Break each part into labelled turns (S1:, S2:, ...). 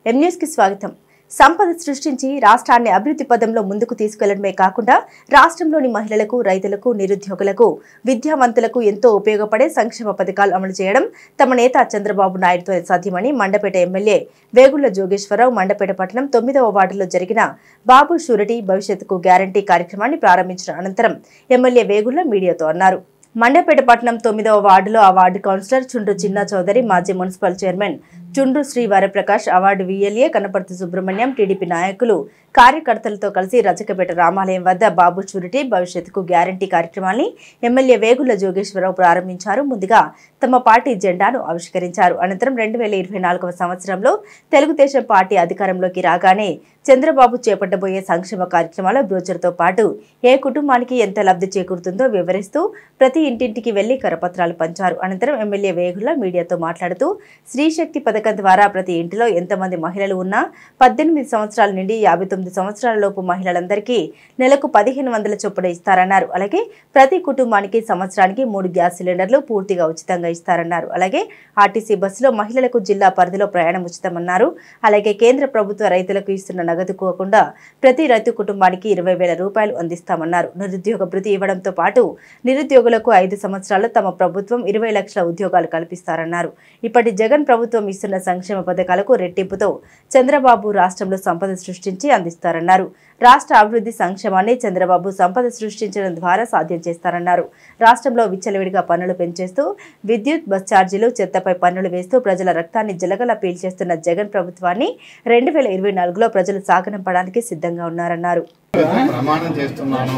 S1: M news కి స్వాగతం. సంపద సృష్టించి రాష్ట్రాన్ని అభివృద్ధి పదంలో ముందుకు తీసుకెళ్లడమే కాకుండా రాష్ట్రంలోని మహిళలకు, రైతులకు, నిరుద్యోగులకు, విద్యావంతులకు ఎంతో ఉపయోగపడే సంక్షేమ పథకాలు అమలు చేయడం తమ నేత చంద్రబాబు నాయుడుతో సాధ్యమని మండపేట ఎమ్మెల్యే వేగుళ్ల జోగేశ్వరరావు మండపేట పట్టణం 9వ వార్డులో జరిగిన బాబు షూరిటీ భవిష్యత్తుకు గ్యారంటీ కార్యక్రమాన్ని ప్రారంభించిన అనంతరం ఎమ్మెల్యే వేగుళ్ల మీడియాతో అన్నారు. మండపేట పట్టణం 9వ వార్డులో ఆ వార్డు కౌన్సిలర్ చుండ్రు చిన్న చౌదరి, మాజీ municipal chairman Chundru Sri Varaprakash, award VLA Kanaparthi Subrahmanyam, TDP నాయకులు, కార్యకర్తలతో కలిసి రజకపేట రామాలయం వద్ద బాబు షూరిటీ భవిష్యత్తుకు గ్యారంటీ కార్యక్రమాన్ని ఎమ్మెల్యే వేగుళ్ల జోగేశ్వరరావు ప్రారంభించారు. ముందుగా తమ పార్టీ జెండాను ఆవిష్కరించారు. అనంతరం 2024వ సంవత్సరంలో తెలుగుదేశం పార్టీ అధికారంలోకి రాగానే చంద్రబాబు చేపట్టబోయే సంక్షేమ కార్యక్రమాల బ్రోచర్తో పాటు ఏ కుటుంబానికి ఎంత లబ్ధి చేకూరుతుందో వివరిస్తూ ప్రతి ఇంటింటికి వెళ్లి కరపత్రాలు పంచారు. అనంతరం ఎమ్మెల్యే వేగుళ్ల మీడియాతో మాట్లాడుతూ స్త్రీశక్తి పథకం ద్వారా ప్రతి ఇంటిలో ఎంతమంది మహిళలు ఉన్నా 18 సంవత్సరాల నుండి 59 సంవత్సరాల లోపు మహిళలందరికీ నెలకు 1500 చొప్పున ఇస్తారన్నారు. అలాగే ప్రతి కుటుంబానికి సంవత్సరానికి 3 గ్యాస్ సిలిండర్లు పూర్తిగా ఉచితంగా ఇస్తారన్నారు. అలాగే ఆర్టీసీ బస్సులో మహిళలకు జిల్లా పరిధిలో ప్రయాణం ఉచితమన్నారు. అలాగే కేంద్ర ప్రభుత్వ రైతులకు ఇస్తున్న నగదు కోకుండా ప్రతి రైతు కుటుంబానికి 20,000 రూపాయలు అందిస్తామన్నారు. నిరుద్యోగ భృతి ఇవ్వడంతో పాటు నిరుద్యోగులకు 5 సంవత్సరాల్లో తమ ప్రభుత్వం 20 లక్షల ఉద్యోగాలు కల్పిస్తారన్నారు. ఇప్పటి జగన్ ప్రభుత్వం ఇస్తున్న సంక్షేమ పథకాలకు రెట్టింపుతో చంద్రబాబు రాష్ట్రంలో సంపద సృష్టించి అందిస్తారన్నారు. రాష్ట్ర అభివృద్ధి సంక్షేమాన్ని చంద్రబాబు సంపద సృష్టించడం ద్వారా సాధ్యం చేస్తారన్నారు. రాష్ట్రంలో విచ్చలవిడిగా పన్నులు పెంచేస్తూ విద్యుత్, బస్ ఛార్జీలు, చెత్తపై పన్నులు వేస్తూ ప్రజల రక్తాన్ని జలగల పీల్చేస్తున్న జగన్ ప్రభుత్వాన్ని 2024లో ప్రజలు సాగనంపడానికి సిద్ధంగా ఉన్నారన్నారు.
S2: ప్రమాణం చేస్తున్నాను.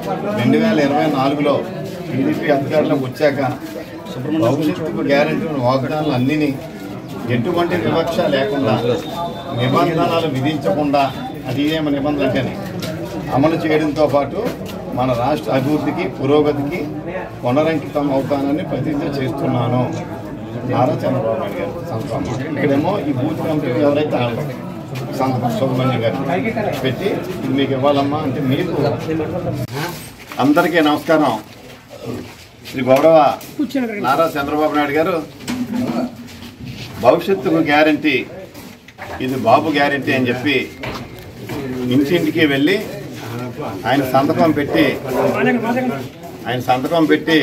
S2: 2024లో టీడీపీ అధికారంలోకి వచ్చాక భవిష్యత్తుకు గ్యారెంటీ వాగ్దానాలు అన్నిని ఎటువంటి వివక్ష లేకుండా, నిబంధనలు విధించకుండా, అది ఏమ నిబంధనలు అంటేనే అమలు చేయడంతో పాటు మన రాష్ట్ర అభివృద్ధికి, పురోగతికి పునరంకితం అవుతానని ప్రతిజ్ఞ చేస్తున్నాను. నారా చంద్రబాబు నాయుడు గారు సంతకం. ఇక్కడేమో ఈ బూత్ కమిటీ ఎవరైతే సంతకం సుబ్రహ్మణ్యం గారు పెట్టి ఇది మీకు ఇవ్వాలమ్మా అంటే, మీకు అందరికీ నమస్కారం. శ్రీ గౌరవ నారా చంద్రబాబు నాయుడు గారు భవిష్యత్తుకు గ్యారంటీ, ఇది బాబు గ్యారంటీ అని చెప్పి ఇంటింటికి వెళ్ళి ఆయన సంతకం పెట్టి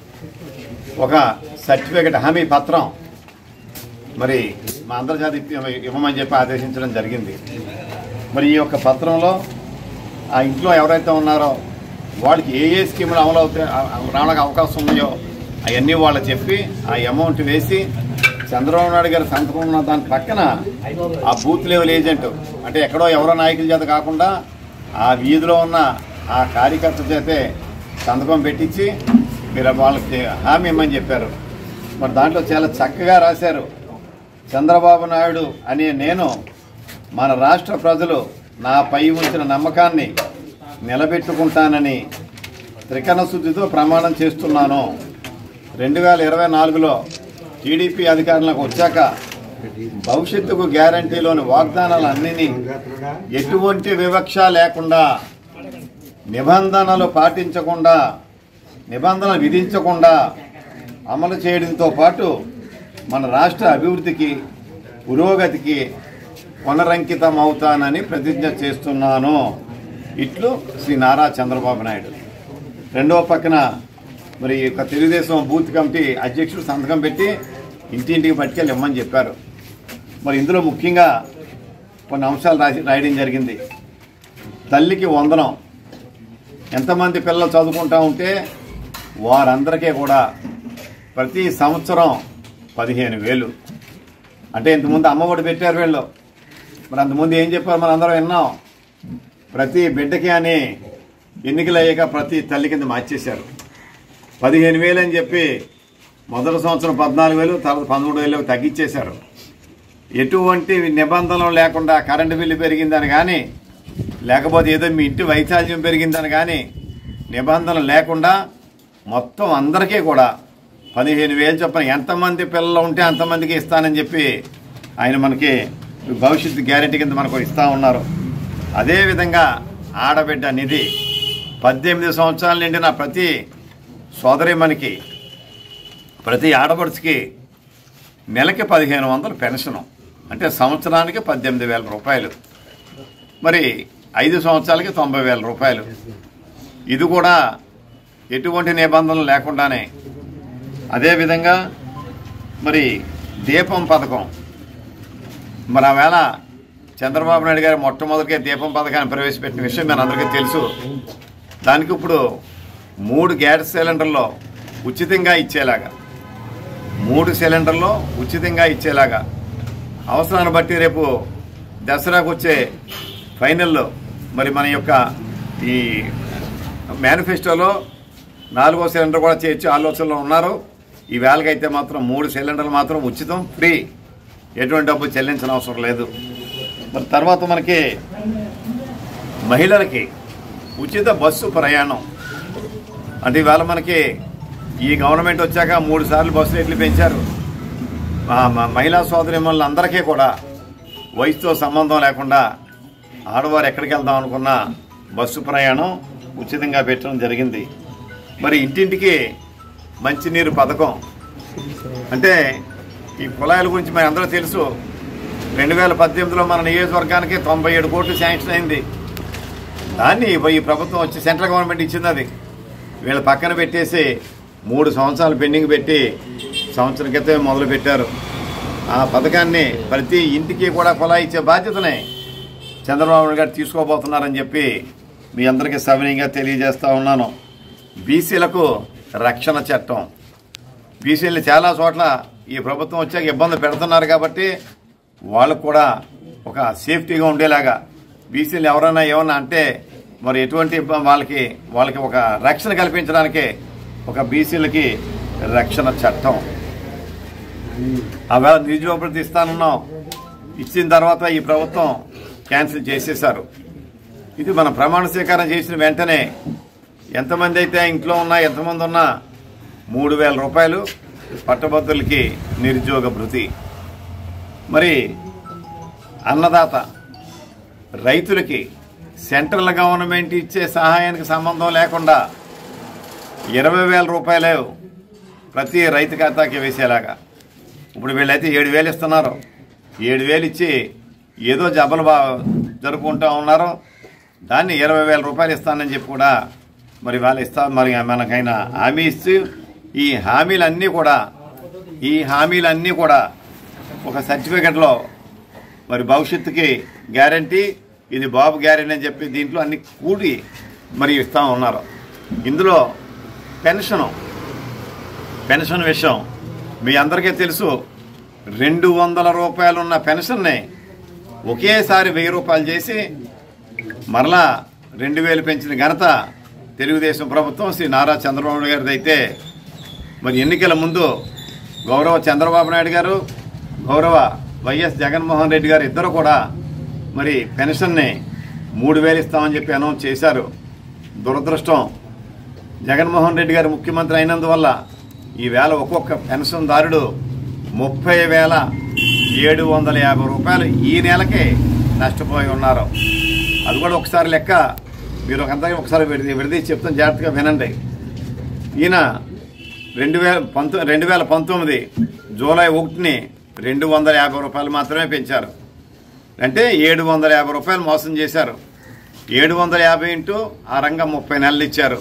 S2: ఒక సర్టిఫికెట్, హామీ పత్రం మరి మా అంతర్జాతీయ ఇవ్వమని చెప్పి ఆదేశించడం జరిగింది. మరి ఈ యొక్క పత్రంలో ఆ ఇంట్లో ఎవరైతే ఉన్నారో వాళ్ళకి ఏ స్కీములు అమలు అవుతాయి, రావడానికి అవకాశం ఉన్నాయో అవన్నీ వాళ్ళు చెప్పి ఆ అమౌంట్ వేసి చంద్రబాబు నాయుడు గారి సంతకం ఉన్న దాని పక్కన ఆ బూత్ లెవెల్ ఏజెంట్, అంటే ఎక్కడో ఎవరో నాయకుల చేత కాకుండా ఆ వీధిలో ఉన్న ఆ కార్యకర్త చేతే సంతకం పెట్టించి మీరు వాళ్ళకి హామీ ఇమ్మని చెప్పారు. మరి దాంట్లో చాలా చక్కగా రాశారు. చంద్రబాబు నాయుడు అనే నేను మన రాష్ట్ర ప్రజలు నాపై ఉంచిన నమ్మకాన్ని నిలబెట్టుకుంటానని త్రికరణ శుద్ధితో ప్రమాణం చేస్తున్నాను. 2024లో టీడీపీ అధికారంలోకి వచ్చాక భవిష్యత్తుకు గ్యారంటీలోని వాగ్దానాలు అన్నిని ఎటువంటి వివక్ష లేకుండా, నిబంధనలు పాటించకుండా, నిబంధనలు విధించకుండా అమలు చేయడంతో పాటు మన రాష్ట్ర అభివృద్ధికి, పురోగతికి పునరంకితం అవుతానని ప్రతిజ్ఞ చేస్తున్నాను. ఇట్లు శ్రీ నారా చంద్రబాబు నాయుడు. రెండవ పక్కన మరి యొక్క తెలుగుదేశం బూత్ కమిటీ అధ్యక్షుడు సంతకం పెట్టి ఇంటింటికి పట్టుకెళ్ళి ఇవ్వమని చెప్పారు. మరి ఇందులో ముఖ్యంగా కొన్ని అంశాలు రాయడం జరిగింది. తల్లికి వందనం. ఎంతమంది పిల్లలు చదువుకుంటా ఉంటే వారందరికీ కూడా ప్రతి సంవత్సరం 15,000. అంటే ఇంతకుముందు అమ్మఒడి పెట్టారు వీళ్ళు. మరి అంతకుముందు ఏం చెప్పారు మనం అందరం విన్నాం. ప్రతి బిడ్డకి అని ఎన్నికలు అయ్యాక ప్రతి తల్లి కింద మార్చేశారు. 15,000 అని చెప్పి మొదటి సంవత్సరం 14,000, తర్వాత 13,000 తగ్గించేశారు. ఎటువంటి నిబంధనలు లేకుండా కరెంటు బిల్లు పెరిగిందని కానీ, లేకపోతే ఏదో మీ ఇంటి వైశాల్యం పెరిగిందని కానీ నిబంధనలు లేకుండా మొత్తం అందరికీ కూడా 15,000 చొప్పున ఎంతమంది పిల్లలు ఉంటే అంతమందికి ఇస్తానని చెప్పి ఆయన మనకి భవిష్యత్తు గ్యారెంటీ కింద మనకు ఇస్తూ ఉన్నారు. అదేవిధంగా ఆడబిడ్డ నిధి 18 సంవత్సరాల నిండిన ప్రతి సోదరిమణికి, ప్రతి ఆడపడుచుకి నెలకి 1,500 పెన్షను. అంటే సంవత్సరానికి 18,000 రూపాయలు, మరి 5 సంవత్సరాలకి 90,000 రూపాయలు. ఇది కూడా ఎటువంటి నిబంధనలు లేకుండానే. అదేవిధంగా మరి దీపం పథకం, మరి ఆవేళ చంద్రబాబు నాయుడు గారు మొట్టమొదటిగా దీపం పథకాన్ని ప్రవేశపెట్టిన విషయం మనందరికీ తెలుసు. దానికి ఇప్పుడు 3 గ్యాస్ సిలిండర్లో ఉచితంగా ఇచ్చేలాగా, 3 సిలిండర్లో ఉచితంగా ఇచ్చేలాగా, అవసరాన్ని బట్టి రేపు దసరాకు వచ్చే ఫైనల్లో మరి మన యొక్క ఈ మేనిఫెస్టోలో 4వ సిలిండర్ కూడా చేర్చే ఆలోచనలో ఉన్నారు. ఈ వేళకైతే మాత్రం 3 సిలిండర్లు మాత్రం ఉచితం, ఫ్రీ, ఎటువంటి డబ్బు చెల్లించిన అవసరం లేదు. మరి తర్వాత మనకి మహిళలకి ఉచిత బస్సు ప్రయాణం. అంటే ఈవేళ మనకి ఈ గవర్నమెంట్ వచ్చాక 3 సార్లు బస్సు రేట్లు పెంచారు. మహిళా సోదరీమణులందరికీ కూడా వయసుతో సంబంధం లేకుండా ఆడవారు ఎక్కడికి వెళ్దాం అనుకున్నా బస్సు ప్రయాణం ఉచితంగా పెట్టడం జరిగింది. మరి ఇంటింటికి మంచినీరు పథకం, అంటే ఈ కుళాయిల గురించి మరి అందరూ తెలుసు. 2018లో మన నియోజకవర్గానికి 97 కోట్లు శాంక్షన్ అయింది. దాన్ని ఈ ప్రభుత్వం వచ్చి సెంట్రల్ గవర్నమెంట్ ఇచ్చింది. అది వీళ్ళ పక్కన పెట్టేసి 3 సంవత్సరాలు పెండింగ్ పెట్టి సంవత్సరం క్రితమే మొదలు పెట్టారు. ఆ పథకాన్ని ప్రతి ఇంటికి కూడా కుళాయి ఇచ్చే బాధ్యతనే చంద్రబాబు గారు తీసుకోబోతున్నారని చెప్పి మీ అందరికీ సవినయంగా తెలియజేస్తా ఉన్నాను. బీసీలకు రక్షణ చట్టం, బీసీలు చాలా చోట్ల ఈ ప్రభుత్వం వచ్చాక ఇబ్బంది పెడుతున్నారు కాబట్టి వాళ్ళకు కూడా ఒక సేఫ్టీగా ఉండేలాగా బీసీలు ఎవరైనా ఏమన్నా అంటే మరి ఎటువంటి వాళ్ళకి ఒక రక్షణ కల్పించడానికి ఒక బీసీలకి రక్షణ చట్టం. అవేళ నిరుద్యోగ ఇస్తానన్నాం, ఇచ్చిన తర్వాత ఈ ప్రభుత్వం క్యాన్సిల్ చేసేశారు. ఇది మన ప్రమాణ స్వీకారం చేసిన వెంటనే ఎంతమంది అయితే ఇంట్లో ఉన్నా, ఎంతమంది ఉన్నా 3,000 రూపాయలు పట్టభద్రులకి నిరుద్యోగ భృతి. మరి అన్నదాత రైతులకి సెంట్రల్ గవర్నమెంట్ ఇచ్చే సహాయానికి సంబంధం లేకుండా 20,000 రూపాయలు ప్రతి రైతు ఖాతాకి వేసేలాగా. ఇప్పుడు వీళ్ళైతే 7,000 ఇస్తున్నారు. 7,000 ఇచ్చి ఏదో జబ్బలు జరుపుకుంటూ ఉన్నారు. దాన్ని 20,000 రూపాయలు ఇస్తానని చెప్పి కూడా మరి వాళ్ళు ఇస్తారు. మరి మనకైనా హామీ ఇస్తూ ఈ హామీలన్నీ కూడా ఒక సర్టిఫికెట్లో మరి భవిష్యత్తుకి గ్యారంటీ, ఇది బాబు గ్యారంటీ అని చెప్పి దీంట్లో అన్ని కూడి మరి ఇస్తూ ఉన్నారు. ఇందులో పెన్షన్ విషయం మీ అందరికీ తెలుసు. 200 రూపాయలు ఉన్న పెన్షన్ని ఒకేసారి 1000 రూపాయలు చేసి మరలా 2,000 పెంచిన ఘనత తెలుగుదేశం ప్రభుత్వం శ్రీ నారా చంద్రబాబు గారిది. అయితే మరి ఎన్నికల ముందు గౌరవ చంద్రబాబు నాయుడు గారు, గౌరవ వైఎస్ జగన్మోహన్ రెడ్డి గారు ఇద్దరు కూడా మరి పెన్షన్ని 3,000 ఇస్తామని చెప్పి అనౌన్స్ చేశారు. దురదృష్టం, జగన్మోహన్ రెడ్డి గారు ముఖ్యమంత్రి అయినందువల్ల ఈవేళ ఒక్కొక్క పెన్షన్దారుడు 30,750 రూపాయలు ఈ నెలకే నష్టపోయి ఉన్నారు. అది కూడా ఒకసారి లెక్క మీరు అందరికీ ఒకసారి విడదీసి చెప్తాను, జాగ్రత్తగా వినండి. ఈయన 2019 జూలై 1ని 250 రూపాయలు మాత్రమే పెంచారు. అంటే 750 రూపాయలు మోసం చేశారు. 750 ఇంటూ ఆ రంగం 30 నెలలు ఇచ్చారు,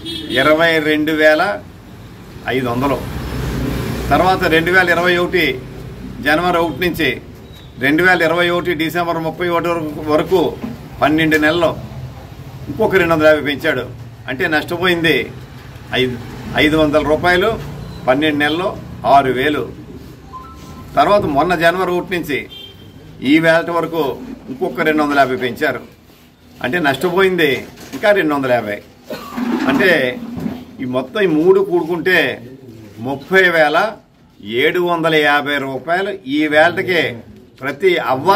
S2: 22,500. తర్వాత 2021 జనవరి 1 నుంచి 2021 డిసెంబర్ 31 వరకు 12 నెలలు ఇంకొక 250 పెంచాడు. అంటే నష్టపోయింది 500 రూపాయలు. 12 నెలల్లో 6,000. తర్వాత మొన్న జనవరి 1 నుంచి ఈ వేళ వరకు ఇంకొక 250 పెంచారు. అంటే నష్టపోయింది ఇంకా 250. అంటే ఈ మొత్తం ఈ 3 కూడుకుంటే 30,750 రూపాయలు ఈ వేళకి ప్రతి అవ్వ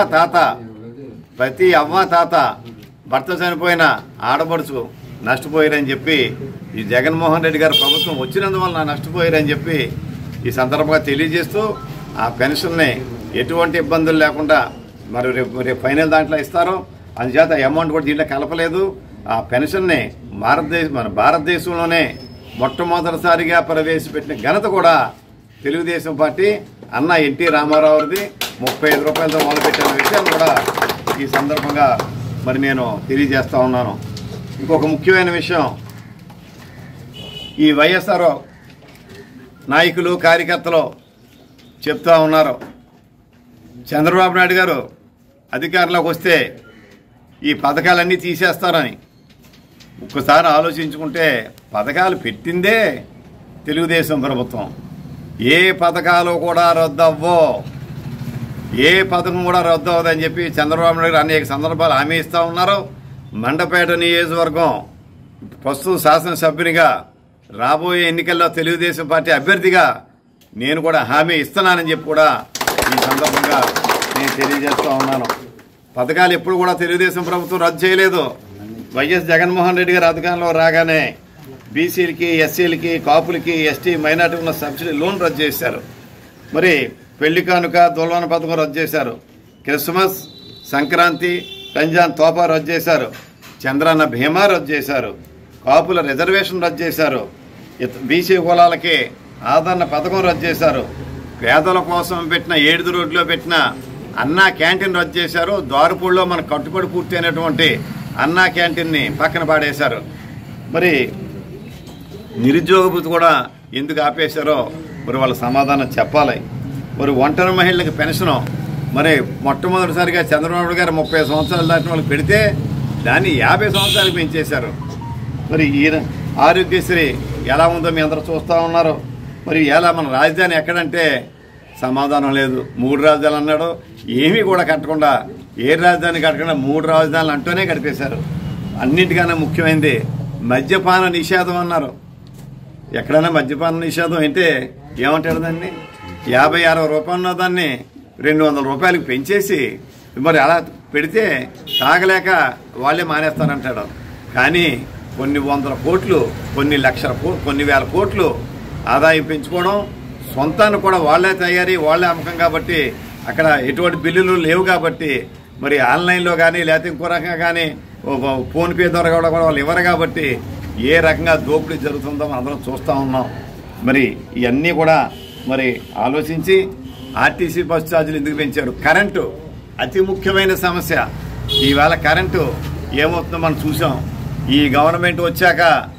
S2: తాత భర్త చనిపోయిన ఆడపడుచు నష్టపోయారని చెప్పి ఈ జగన్మోహన్ రెడ్డి గారి ప్రభుత్వం వచ్చినందువల్ల నష్టపోయారని చెప్పి ఈ సందర్భంగా తెలియజేస్తూ ఆ పెన్షన్ని ఎటువంటి ఇబ్బందులు లేకుండా మరి రేపు ఫైనల్ దాంట్లో ఇస్తారు. అందుచేత అమౌంట్ కూడా దీంట్లో కలపలేదు. ఆ పెన్షన్ని మన భారతదేశంలోనే మొట్టమొదటిసారిగా ప్రవేశపెట్టిన ఘనత కూడా తెలుగుదేశం పార్టీ అన్న ఎన్టీ రామారావుది 35 రూపాయలతో మొదలుపెట్టిన విషయాన్ని కూడా ఈ సందర్భంగా మరి నేను తెలియజేస్తా ఉన్నాను. ఇంకొక ముఖ్యమైన విషయం, ఈ వైఎస్ఆర్ నాయకులు కార్యకర్తలు చెప్తా ఉన్నారు, చంద్రబాబు నాయుడు గారు అధికారంలోకి వస్తే ఈ పథకాలన్నీ తీసేస్తారని. ఒక్కసారి ఆలోచించుకుంటే పథకాలు పెట్టిందే తెలుగుదేశం ప్రభుత్వం. ఏ పథకాలు కూడా రద్దవ్వో, ఏ పథకం కూడా రద్దు అవ్వదని చెప్పి చంద్రబాబు నాయుడు అనేక సందర్భాలు హామీ ఇస్తూ ఉన్నారు. మండపేట నియోజకవర్గం ప్రస్తుత శాసనసభ్యునిగా రాబోయే ఎన్నికల్లో తెలుగుదేశం పార్టీ అభ్యర్థిగా నేను కూడా హామీ ఇస్తున్నానని చెప్పి కూడా ఈ సందర్భంగా నేను తెలియజేస్తూ ఉన్నాను. పథకాలు ఎప్పుడు కూడా తెలుగుదేశం ప్రభుత్వం రద్దు చేయలేదు. వైఎస్ జగన్మోహన్ రెడ్డి గారు అధికారంలో రాగానే బీసీలకి, ఎస్సీలకి, కాపులకి, ఎస్టీ, మైనార్టీ ఉన్న సబ్సిడీ లోన్ రద్దు చేశారు. మరి పెళ్లి కానుక, దుల్వన పథకం రద్దు చేశారు. క్రిస్మస్, సంక్రాంతి, రంజాన్ తోఫా రద్దు చేశారు. చంద్రన్న భీమా రద్దు చేశారు. కాపుల రిజర్వేషన్ రద్దు చేశారు. బీసీ కులాలకి ఆదరణ పథకం రద్దు చేశారు. పేదల కోసం పెట్టిన 7 రోడ్లో పెట్టిన అన్నా క్యాంటీన్ రద్దు చేశారు. ద్వారపూడిలో మన కట్టుబడి పూర్తి అయినటువంటి అన్నా క్యాంటీన్ని పక్కన పాడేశారు. మరి నిరుద్యోగ భృతి కూడా ఎందుకు ఆపేశారో మరి వాళ్ళ సమాధానం చెప్పాలి. మరి ఒంటరి మహిళలకు పెన్షను మరి మొట్టమొదటిసారిగా చంద్రబాబు గారు 30 సంవత్సరాలు దాటిన వాళ్ళకి పెడితే దాన్ని 50 సంవత్సరాలకు పెంచేశారు. మరి ఈ ఆరోగ్యశ్రీ ఎలా ఉందో మీ అందరూ చూస్తూ ఉన్నారు. మరి ఎలా మన రాజధాని ఎక్కడంటే సమాధానం లేదు. 3 రాజధానులు అన్నాడు, ఏమీ కూడా కట్టకుండా, ఏ రాజధాని కట్టకుండా 3 రాజధానులు అంటూనే గడిపేశారు. అన్నింటికన్నా ముఖ్యమైనది మద్యపాన నిషేధం అన్నారు. ఎక్కడైనా మద్యపాన నిషేధం అంటే ఏమంటాడు దాన్ని? 50-60 రూపాయలు ఉన్న దాన్ని 200 రూపాయలకు పెంచేసి మరి అలా పెడితే తాగలేక వాళ్ళే మానేస్తారంటాడు. కానీ కొన్ని వందల కోట్లు, కొన్ని లక్షల కోట్లు, కొన్ని వేల కోట్లు ఆదాయం పెంచుకోవడం, సొంతాన్ని కూడా వాళ్లే తయారీ, వాళ్లే అమ్మకం కాబట్టి అక్కడ ఎటువంటి బిల్లులు లేవు కాబట్టి మరి ఆన్లైన్లో కానీ లేకపోతే ఇంకో రకంగా కానీ ఫోన్పే ద్వారా కూడా వాళ్ళు ఇవ్వరు కాబట్టి ఏ రకంగా దోపిడీ జరుగుతుందో అందరం చూస్తూ ఉన్నాం. మరి ఇవన్నీ కూడా మరి ఆలోచించి ఆర్టీసీ బస్ ఛార్జీలు ఎందుకు పెంచారు? కరెంటు అతి ముఖ్యమైన సమస్య. ఈవేళ కరెంటు ఏమవుతుందో మనం చూసాం. ఈ గవర్నమెంట్ వచ్చాక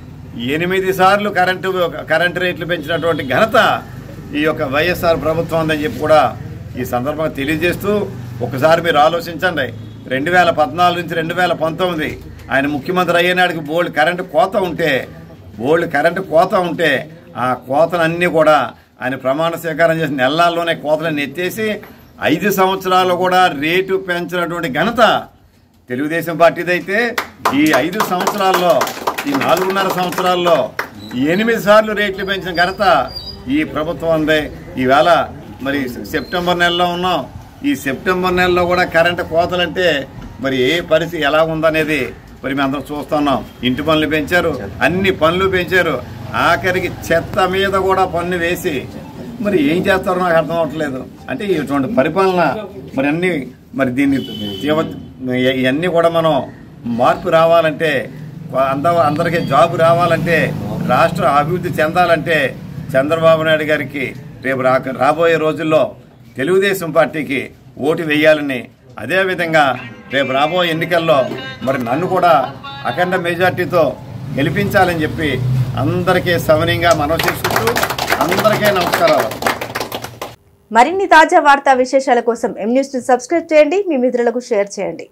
S2: 8 సార్లు కరెంటు రేట్లు పెంచినటువంటి ఘనత ఈ యొక్క వైఎస్ఆర్ ప్రభుత్వం ఉందని చెప్పి కూడా ఈ సందర్భంగా తెలియజేస్తూ ఒకసారి మీరు ఆలోచించండి. 2014 నుంచి 2019 ఆయన ముఖ్యమంత్రి అయ్యేనాడికి బోల్డ్ కరెంటు కోత ఉంటే ఆ కోతలన్నీ కూడా ఆయన ప్రమాణ స్వీకారం చేసిన నెలల్లోనే కోతలను ఎత్తేసి 5 సంవత్సరాలు కూడా రేటు పెంచినటువంటి ఘనత తెలుగుదేశం పార్టీదైతే ఈ 5 సంవత్సరాల్లో, ఈ 4.5 సంవత్సరాల్లో 8 సార్లు రేట్లు పెంచిన ఘనత ఈ ప్రభుత్వం ఉంది. ఈవేళ మరి సెప్టెంబర్ నెలలో ఉన్నాం. ఈ సెప్టెంబర్ నెలలో కూడా కరెంటు కోతలంటే మరి ఏ పరిస్థితి ఎలా ఉందనేది మరి మేము అందరం చూస్తున్నాం. ఇంటి పన్నులు పెంచారు, అన్ని పన్నులు పెంచారు, ఆఖరికి చెత్త మీద కూడా పన్ను వేసి మరి ఏం చేస్తారో నాకు అర్థం అవ్వట్లేదు. అంటే ఇటువంటి పరిపాలన మరి అన్ని మరి దీన్ని ఇవన్నీ కూడా మనం మార్పు రావాలంటే, అందరికీ జాబు రావాలంటే, రాష్ట్ర అభివృద్ధి చెందాలంటే చంద్రబాబు నాయుడు గారికి రేపు రాబోయే రోజుల్లో తెలుగుదేశం పార్టీకి ఓటు వేయాలని, అదేవిధంగా రేపు రాబోయే ఎన్నికల్లో మరి నన్ను కూడా అఖండ మెజార్టీతో గెలిపించాలని చెప్పి అందరికీ సవినయంగా మనవి చేసుకుంటూ అందరికీ నమస్కారాలు.
S1: మరిన్ని తాజా వార్తా విశేషాల కోసం M News ని సబ్స్క్రైబ్ చేయండి, మీ మిత్రులకు షేర్ చేయండి.